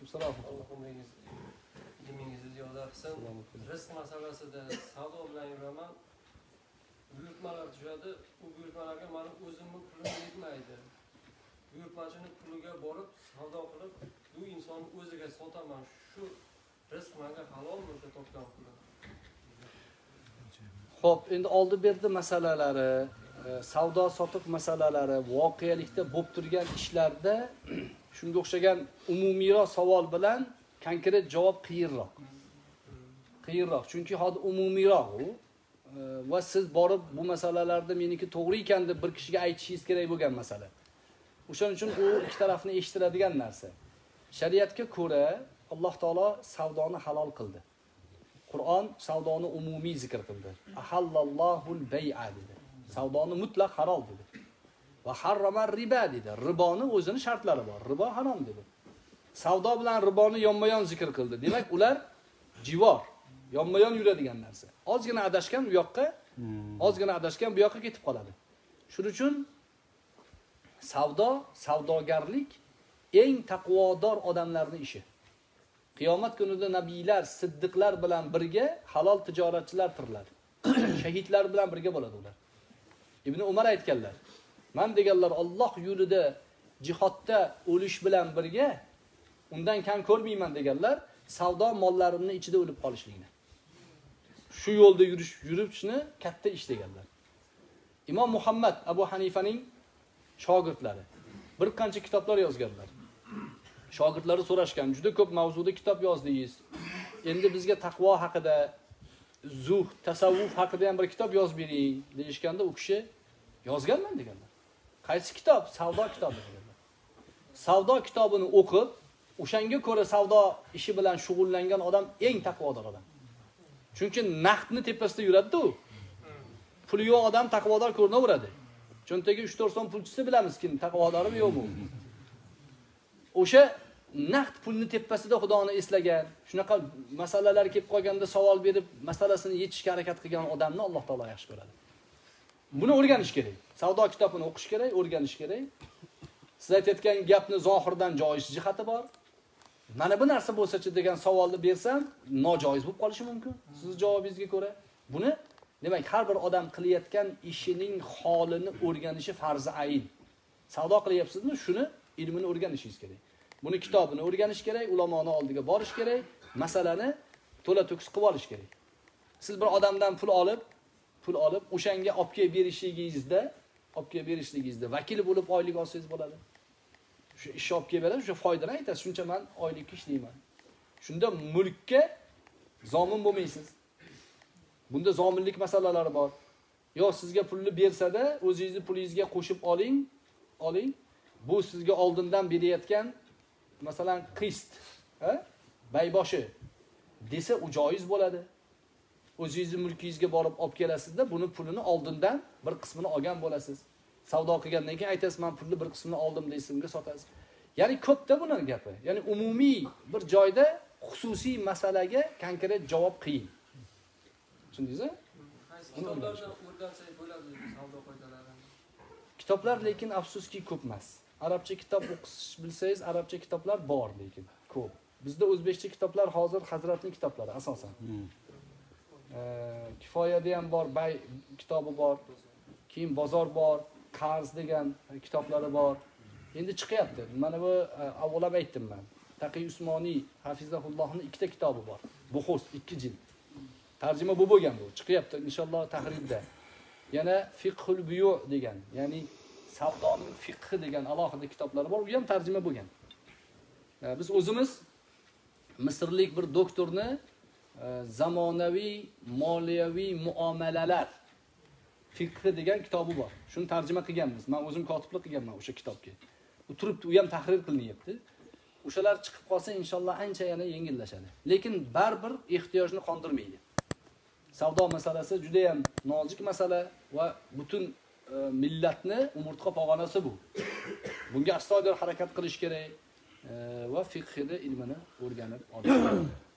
Salom. Ilmingizni ziyoda qilsin. Rizq masalasida savdo bilan yuraman. Buyurtmalar tushadi. U buyurtmalarga meni o'zimning pulim yetmaydi. Buyurtmachini puliga borib savdo qilib, bu insonni o'ziga sotaman. Shu rizq menga halolmi deb topgan pulim? Xo'p, endi oldi berdi masalalari, savdo sotiq masalalari, voqelikda bo'lib turgan ishlarda shunga o'xshagan umumiyroq savol bilan konkret javob qiyinroq. Qiyinroq, chunki hozir umumiyroq u va siz borib bu masalalarda meniki to'g'ri ekan deb bir kishiga aytishingiz kerak bo'lgan masala. O'shaning uchun u ikki tarafni eshitiladigan narsa. Shariatga ko'ra Alloh taolo savdoni halol qildi. Qur'on savdoni umumiy zikr qildi. Ahallallohul bay'a dedi. Savdoni mutlaq halol dedi. Va harrama riba dedi. Riboni o'zini shartlari bor. Ribo harom dedi. Savdo bilan riboni yonma-yon zikr qildi. Demak, ular jivor, yonma-yon yuradigan narsa. Ozgina adashgan bu yoqqa, ozgina adashgan bu yoqqa ketib qoladi. Shuning uchun savdogarlik eng taqvodor odamlarning ishi. Qiyomat kunida nabiylar, siddiqlar bilan birga halol tijoratchilar tiriladi. Shahidlar bilan birga bo'ladi ular. Ibn Umar aytganlar, men deganlar Alloh yo'lida jihodda o'lish bilan birga undan kam ko'rmayman deganlar, savdo mollarimning ichida o'lib qolishlikni. Shu yo'lda yurishni katta ish deganlar. Imom Muhammad Abu Hanifaning shogirdlari bir qancha kitoblar yozganlar. Shogirdlari so'rashgan, juda ko'p mavzuda kitob yozdingiz. Endi bizga taqvo haqida, zuhd, tasavvuf haqida ham bir kitob yozib bering deyishganda, u kishi yozganman deganlar. Qaysi kitob? Savdo kitobi deganlar. Savdo kitobini o'qib, o'shanga ko'ra savdo ishi bilan shug'ullangan odam eng taqvodor odam. Chunki naqdni tepasida yuradi-ku. Puli yo'q odam taqvodor ko'rinaveradi. Cho'ntaga 3-4 so'm pulchisi bilamiz kim taqvodormi yo'qmi? O'sha naqd pulni tepasida Xudoni eslagan, shunaqa masalalar kelib qolganda savol berib, masalasini yechishga harakat qilgan odamni Alloh taolo yaxshi ko'radi. Buni o'rganish kerak. Savdo kitobini o'qish kerak, o'rganish kerak. Siz aytayotgan gapni zohirdan joiz jihati bor. Mana bu narsa bo'lsa-chi degan savolni bersam, nojoiz bo'lib qolishi mumkin. Siz javobingizga ko'ra. Buni demak, har bir odam qilayotgan ishining holini o'rganishi farzi ayn. Savdo qilyapsizmi? Shuni ilmini o'rganishingiz kerak. Buni kitobini o'rganish kerak, ulamoning oldiga borish kerak, masalani to'la to'kis qilib olish kerak. Siz bir odamdan pul olib, o'shanga olib kelib berishligingizda vakil bo'lib oylik olsangiz bo'ladi. Shu ishni olib kelib beradi, o'sha foydani aytasiz, shuncha men oylikka ishlayman. Shunda mulkka zomin bo'lmaysiz. Bunda zominlik masalalari bor. Yo sizga pulni bersa-da, o'zingizning pulingizga qo'shib oling. Bu sizga oldindan berayotgan masalan qist, bayboshi desa u joiz bo'ladi. O'zingizning mulkingizga borib olib kelasizda, buni pulini oldindan bir qismini olgan bo'lasiz. Savdo qilgandan keyin aytasiz, men pulni bir qismini oldim deysimga sotasiz. Ya'ni ko'pda buning gapi. Ya'ni umumiy bir joyda xususiy masalaga konkret javob qiyin. Tushundingizmi? Kitoblardan o'rgansak bo'ladi savdo qoidalarini. Kitoblar lekin afsuski ko'p emas. Arabcha kitob o'qish bilsangiz, arabcha kitoblar bor lekin ko'p. Bizda o'zbekcha kitoblar hozir Hazratning kitoblari asosan. Kifoyada ham bor, bay kitobi bor. Keyin bozor bor, qarz degan kitoblari bor. Endi chiqyapti. Mana bu avvalab aytdim men. Taqiy Usmoniy hafizahullohning ikkita kitobi bor. Buxus 2 jild. Tarjima bo'lgan bu. Chiqyapti inshaalloh tahrirda. Yana Fiqhul Buyu degan, ya'ni savdoning fiqhi degan alohida kitoblari bor. U ham tarjima bo'lgan. Biz o'zimiz Misrlik bir doktorni zamonaviy moliyaviy muomalalar fiqhi degan kitobi bor. Shuni tarjima qilganmiz. Men o'zim kotiblik qilganman o'sha kitobga. U turibdi, u ham tahrir qilinyapti. O'shalar chiqib qolsa inshaalloh ancha yana yengillashadi. Lekin baribir ehtiyojni qondirmaydi. Savdo masalasi juda ham nozik masala va butun millatni umurtqa pog'onasi bu. Bunga astoydil harakat qilish kerak va fiqhida ilmini o'rganib olish kerak.